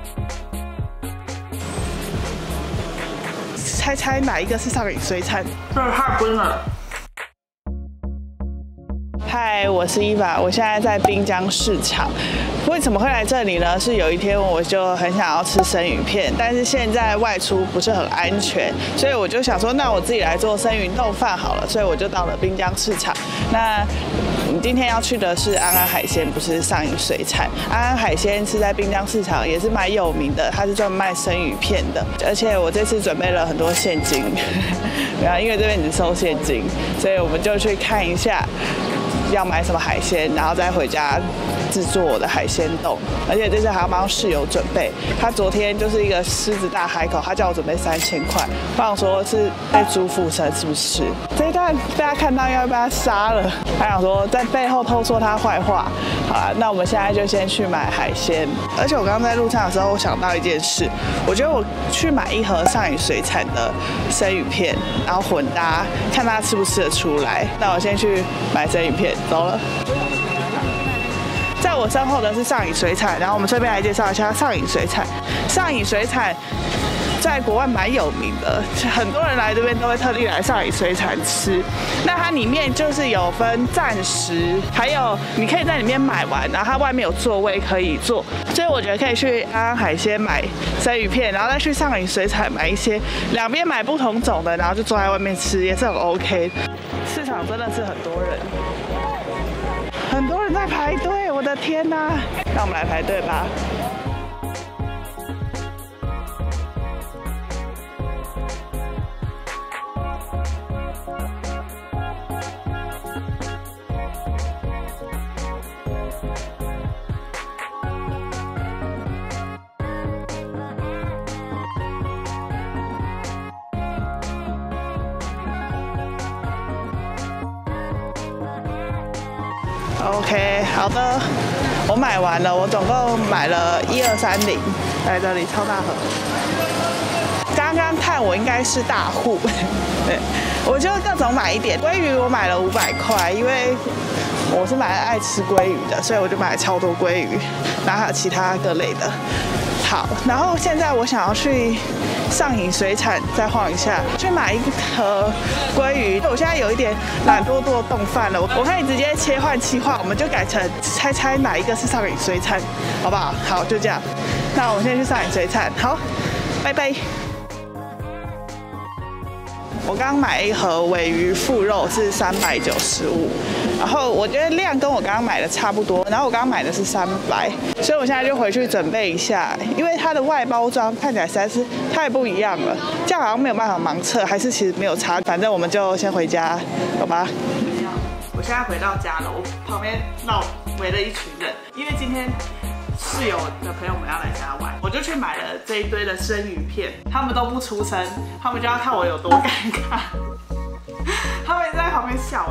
猜哪一个是上瘾水产？ 这太冰了。 嗨，我是伊娃，我现在在滨江市场。为什么会来这里呢？是有一天我就很想要吃生鱼片，但是现在外出不是很安全，所以我就想说，那我自己来做生鱼冻饭好了。所以我就到了滨江市场。那我们今天要去的是安安海鲜，不是上瘾水产。安安海鲜是在滨江市场也是蛮有名的，它是专门卖生鱼片的。而且我这次准备了很多现金，然后因为这边只收现金，所以我们就去看一下要买什么海鲜，然后再回家制作我的海鲜冻。而且这次还要帮室友准备，他昨天就是一个狮子大海口，他叫我准备3000块，我想说是被猪附身是不是？这一段被他看到，应该被他杀了。他想说在背后偷说他坏话。好啦，那我们现在就先去买海鲜。而且我刚刚在路上的时候，我想到一件事，我觉得我去买一盒上瘾水产的生鱼片，然后混搭，看他吃不吃得出来。那我先去买生鱼片，走了。在我身后的是上瘾水产，然后我们顺便来介绍一下上瘾水产。上瘾水产在国外蛮有名的，很多人来这边都会特地来上瘾水产吃。那它里面就是有分暂时，还有你可以在里面买完，然后它外面有座位可以坐。所以我觉得可以去安安海鲜买生鱼片，然后再去上瘾水产买一些，两边买不同种的，然后就坐在外面吃，也是很 OK。市场真的是很多人。很多人在排队，我的天哪！让我们来排队吧。OK， 好的，我买完了，我总共买了1230，在这里超大盒。刚刚看我应该是大户，对，我就各种买一点。鲑鱼我买了500块，因为我是蛮爱吃鲑鱼的，所以我就买了超多鲑鱼，然后还有其他各类的。好，然后现在我想要去上瘾水产再晃一下，去买一盒鲑鱼。我现在有一点懒惰冻饭了，我可以直接切换企划，我们就改成猜哪一个是上瘾水产，好不好？好，就这样。那我们现在去上瘾水产，好，拜拜。我刚买一盒鲔鱼腹肉是395，然后我觉得量跟我刚刚买的差不多，然后我刚刚买的是300，所以我现在就回去准备一下，因为它的外包装看起来实在是太不一样了，这样好像没有办法盲测，还是其实没有差，反正我们就先回家，好吧？我现在回到家了，我旁边围了一群人，因为今天室友的朋友们要来家玩，我就去买了这一堆的生鱼片，他们都不出声，他们就要看我有多尴尬，他们在旁边笑。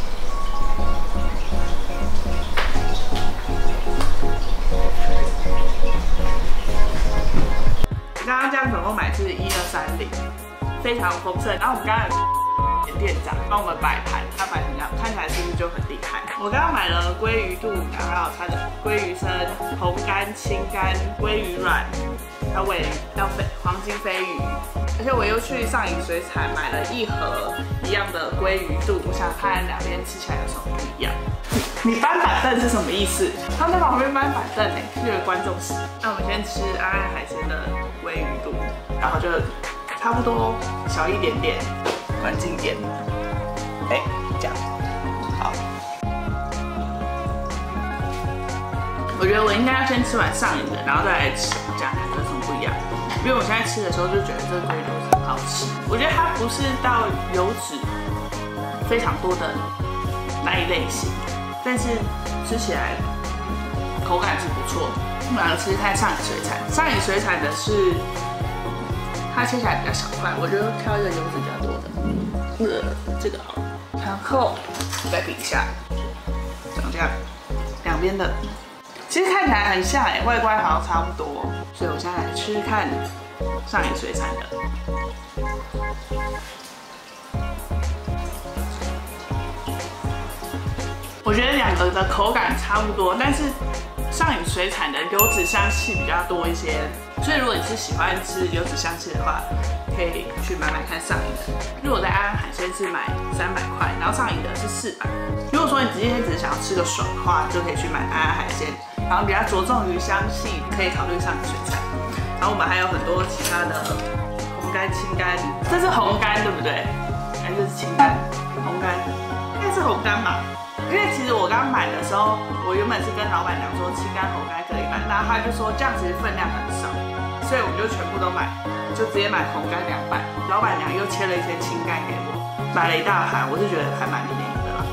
刚刚这样总共买是1230，非常丰盛。然后我们刚刚店长帮我们摆盘，他摆成这样，看起来是不是就很厉害？我刚刚买了鲑鱼肚，然后还有它的鲑鱼生、红干、青干、鲑鱼卵，还有黄金飞鱼。而且我又去上瘾水产买了一盒一样的鲑鱼肚，我想看两边吃起来有什么不一样。你搬板凳是什么意思？他在旁边搬板凳呢，是个观众席。那我们先吃安安海鲜的鲑鱼肚，然后就差不多小一点点。关近一点，这样，好。我觉得我应该要先吃完上瘾的，然后再来吃，这样看有什么不一样。因为我现在吃的时候就觉得这个鲑鱼肚很好吃，我觉得它不是到油脂非常多的那一类型，但是吃起来口感是不错的。我们两个吃吃看上瘾水产，上瘾水产的是它切起来比较小块，我就挑一个油脂比较多的。这个好，然后再比一下，长这样，两边的，其实看起来很像外观好像差不多，所以我现在来吃吃看上瘾水产的。我觉得两个的口感差不多，但是上瘾水产的油脂香气比较多一些，所以如果你是喜欢吃油脂香气的话，可以去买看上瘾的。如果在安安海鲜是买300块，然后上瘾的是400。如果说你今天只是想要吃个爽的话，就可以去买安安海鲜，然后比较着重于香气，可以考虑上瘾水产。然后我们还有很多其他的红干、青干，这是红干对不对？还是青干？红干应该是红干吧。因为其实我刚买的时候，我原本是跟老板娘说青干红干各一半，然后他就说这样其实分量很少，所以我们就全部都买，就直接买红干200。老板娘又切了一些青干给我，买了一大盘，我是觉得还蛮便宜的啦。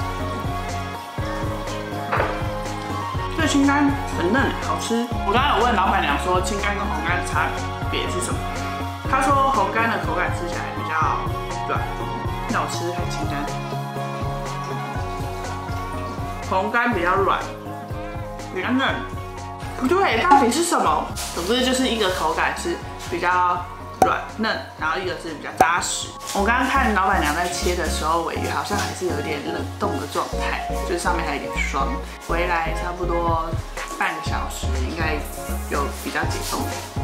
这青干很嫩，好吃。我刚刚有问老板娘说青干跟红干的差别是什么，她说红干的口感吃起来比较软，那我吃吃看青干。红干比较软，比较嫩，不对，到底是什么？总之就是一个口感是比较软嫩，然后一个是比较扎实。我刚刚看老板娘在切的时候，尾鱼好像还是有一点冷冻的状态，就是上面还有一点霜。回来差不多半个小时，应该有比较解冻。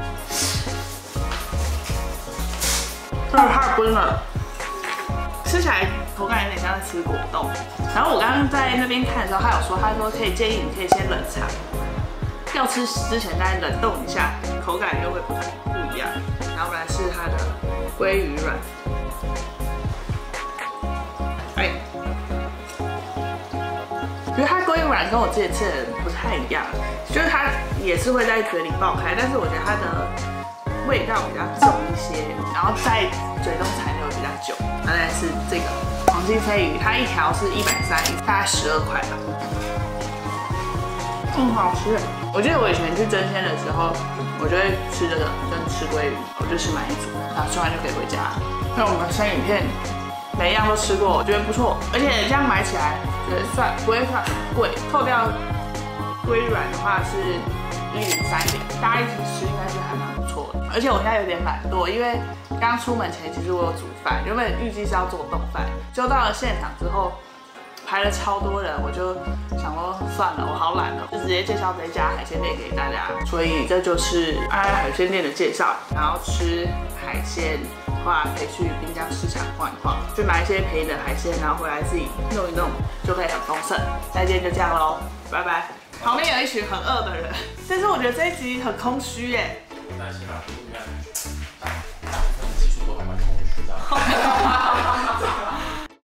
太冰了。吃起来口感有点像在吃果冻，然后我刚刚在那边看的时候，他说可以建议你可以先冷藏，要吃之前再冷冻一下，口感又会不一样。然后来是它的鲑鱼卵，觉得它鲑鱼卵跟我之前吃的不太一样，就是它也是会在嘴里爆开，但是我觉得它的味道比较重一些，然后在嘴中残留比较久。再来是这个黄金飞鱼，它一条是130，大概12块吧。好吃。我记得我以前去争鲜的时候，我就会吃这个跟吃鲑鱼，我就吃满1组，然后吃完就可以回家。那我们生鱼片每一样都吃过，我觉得不错，而且这样买起来觉得不会算很贵，扣掉鲑鱼卵的话是1030，大家一起吃应该是还蛮不错的。而且我现在有点懒惰，因为刚出门前其实我有煮饭，原本预计是要做冻饭，就到了现场之后排了超多人，我就想说算了，我好懒哦，就直接介绍这家海鲜店给大家。所以这就是安安海鲜店的介绍。然后吃海鲜的话，可以去滨江市场逛一逛，去买一些便宜的海鲜，然后回来自己弄一弄，就可以很丰盛。那今天就这样喽，拜拜。旁边有一群很饿的人，但是我觉得这一集很空虚耶。没关系啦，你看，大部分技术都还蛮空虚的。